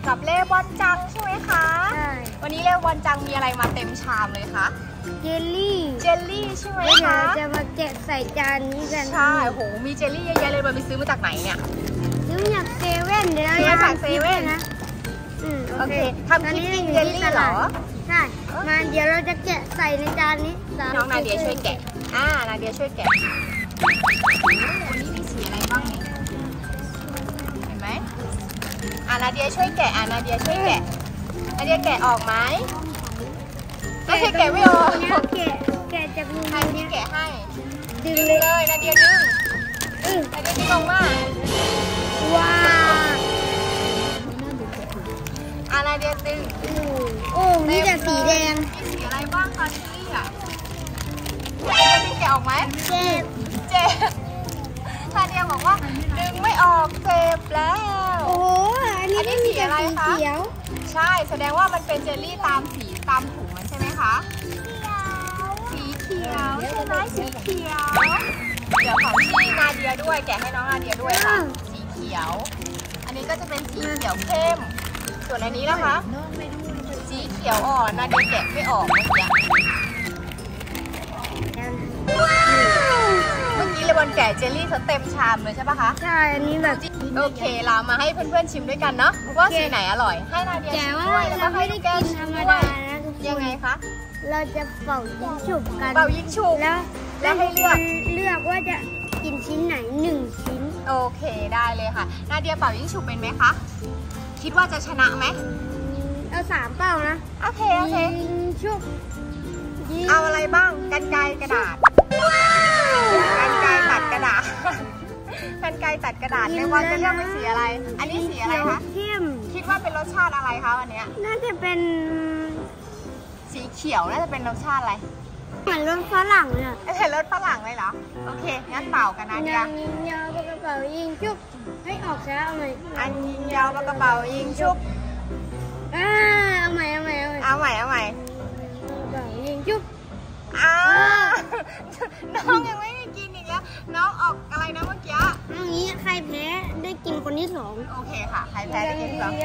กับเลบอนจังใช่ไหมคะใช่วันนี้เลบอนจังมีอะไรมาเต็มชามเลยคะเจลลี่ใช่ไหมคะจะมาแกะใส่จานนี้กันใช่โหมีเจลลี่เยอะแยะเลยบอลไปซื้อมาจากไหนเนี่ยซื้อมาจากเซเว่นเดี๋ยวมาจากเซเว่นนะโอเคทำคลิปปิ้งเจลลี่เหรอใช่มาเดี๋ยวเราจะแกะใส่ในจานนี้น้องนาเดียช่วยแกะนาเดียช่วยแกะวันนี้มีสีอะไรบ้างเนี่ยเห็นไหมนาเดียช่วยแกะนาเดียช่วยแกะนาเดียแกะออกไหมนาเดียแกะไม่ออกแกะจากมือนี้แกะให้ดึงเลยนาเดียดึงนาเดียดึงออกมาว้าวนาเดียดึงโอ้นี่แต่สีแดงมีสีอะไรบ้างคะนี่นาเดียแกะออกไหมเจ็บนาเดียบอกว่าดึงไม่ออกเจ็บแล้วโอ้อันนี้สีอะไรคะสีเขียวใช่แสดงว่ามันเป็นเจลลี่ตามสีตามถุงมันใช่ไหมคะสีเขียวใช่ไหมสีเขียวเดี๋ยวของพี่นาเดียด้วยแกะให้น้องนาเดียด้วยค่ะสีเขียวอันนี้ก็จะเป็นสีเขียวเข้มส่วนอันนี้นะคะสีเขียวอ่อนนาเดียแกะไม่ออกเมื่อกี้เลยบอลแกะเจลลี่เต็มชามเลยใช่ปะคะใช่อันนี้แบบโอเคเรามาให้เพื่อนๆชิมด้วยกันเนาะว่าสีไหนอร่อยให้นาเดียชิมด้วยแล้วก็ให้ลูกแก้วชิมด้วยยังไงคะเราจะเป่ายิงฉุบกันเป่ายิงฉุบแล้วให้เลือกว่าจะกินชิ้นไหน1ชิ้นโอเคได้เลยค่ะนาเดียเป่ายิงฉุบเป็นไหมคะคิดว่าจะชนะไหมเอา3เป่านะโอเคยิงฉุบเอาอะไรบ้างกรรไกรกระดาษกรรไกรตัดกระดาษกรรไกรตัดกระดาษเลยวอนจะเลือกเป็นสีอะไรอันนี้สีอะไรคะเข้มคิดว่าเป็นรสชาติอะไรคะวันนี้น่าจะเป็นสีเขียวน่าจะเป็นรสชาติอะไรเหมือนรสฝรั่งเนี่ยเป็นรสฝรั่งเลยเหรอโอเคงั้นเป่ากันนะเดียยิงยาวปากกระเป๋ายิงชุบให้ออกช้าเอาใหม่อันยิงยาวปากกระเป๋ายิงชุบเอาใหม่ยิงชุบน้องยังไม่ได้กินอีกแล้วน้องออกอะไรนะเมื่อกี้อย่างนี้ใครแพ้ได้กินคนที่2 โอเคค่ะใครแพ้ได้กินก่อน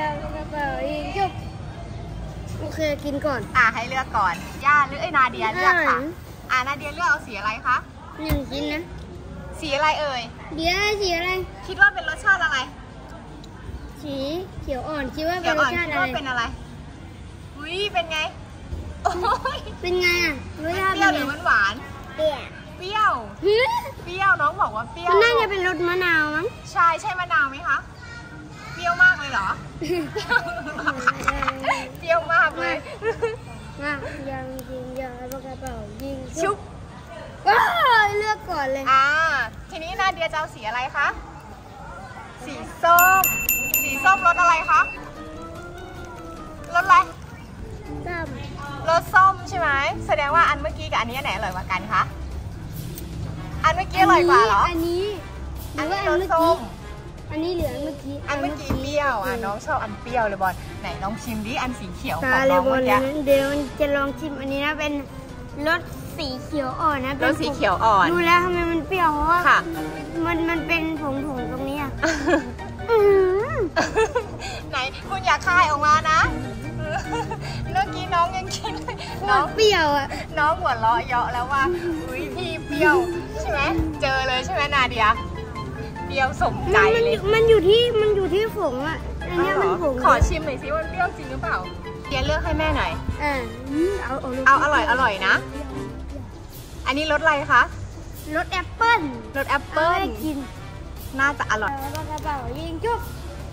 โอเคกินก่อนให้เลือกก่อนย่าหรือนาเดียเลือกค่ะนาเดียเลือกเอาสีอะไรคะ 1ชิ้นนะสีอะไรเอ่ยเดียสีอะไรคิดว่าเป็นรสชาติอะไรสีเขียวอ่อนคิดว่าเป็นรสชาติอะไรเป็นอะไรอุ้ยเป็นไงเป็นไงเปรี้ยวหรือหวานเปรี้ยวน้องบอกว่าเปรี้ยวน่าจะเป็นรสมะนาวมั้งใช่มะนาวไหมคะเปรี้ยวมากเลยเหรอเปรี้ยวมากเลยยังยิงยาปากกระเป๋ายิงชุบเลือกก่อนเลยทีนี้นาเดียจะเอาสีอะไรคะสีส้มรสอะไรคะรสอะไรรสส้มใช่ไหมแสดงว่าอันเมื่อกี้กับอันนี้อันไหนอร่อยกว่ากันคะอันเมื่อกี้อร่อยกว่าเหรออันนี้รสส้มอันนี้เหลือเมื่อกี้อันเมื่อกี้เปรี้ยวน้องชอบอันเปรี้ยวเลยบอลไหนลองชิมดิอันสีเขียวของน้องเมื่อกี้เดี๋ยวจะลองชิมอันนี้นะเป็นรสสีเขียวอ่อนนะรสสีเขียวอ่อนดูแล้วทำไมมันเปรี้ยวเพราะว่ามันเป็นผงตรงนี้ไหนคุณอย่าคายออกมานะเมื่อกี้น้องยังกินน้องเปรี้ยวน้องหัวเราะเยาะแล้วว่าอุ้ยพี่เปรี้ยวใช่ไหมเจอเลยใช่ไหมนาเดียเปรี้ยวสมใจเลยมันอยู่ที่ผงอันนี้มันผงขอชิมหน่อยสิว่าเปรี้ยวจริงหรือเปล่าเดียเลือกให้แม่หน่อยเอาอร่อยนะอันนี้รสอะไรคะรสแอปเปิ้ลกินน่าจะอร่อยกระเป๋ายิงจุ๊บ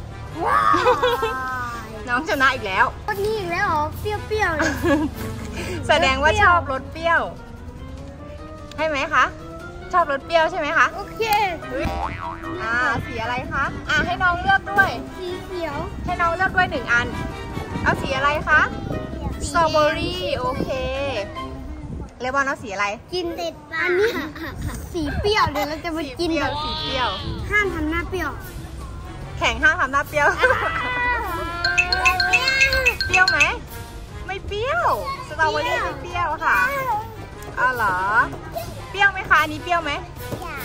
น้องชนะอีกแล้วรสนี้อีกแล้วเหรอเปรี้ยวเลยแสดงว่าชอบรสเปรี้ยวใช่ไหมคะชอบรสเปรี้ยวใช่ไหมคะโอเคสีอะไรคะให้น้องเลือกด้วยสีเขียวให้น้องเลือกด้วย1อันเอาสีอะไรคะสตรอเบอรี่โอเคเลบอนเอาสีอะไรกินเด็ดอันนี้สีเปรี้ยวเดี๋ยวเราจะมากินแบบสีเปรี้ยวห้ามทำหน้าเปรี้ยวแข่งห้ามทำหน้าเปรี้ยวเปรี้ยวไหมไม่เปรี้ยวสตรอเบอรี่ไม่เปรี้ยวค่ะเหรอเปรี้ยวไหมคะอันนี้เปรี้ยวไหม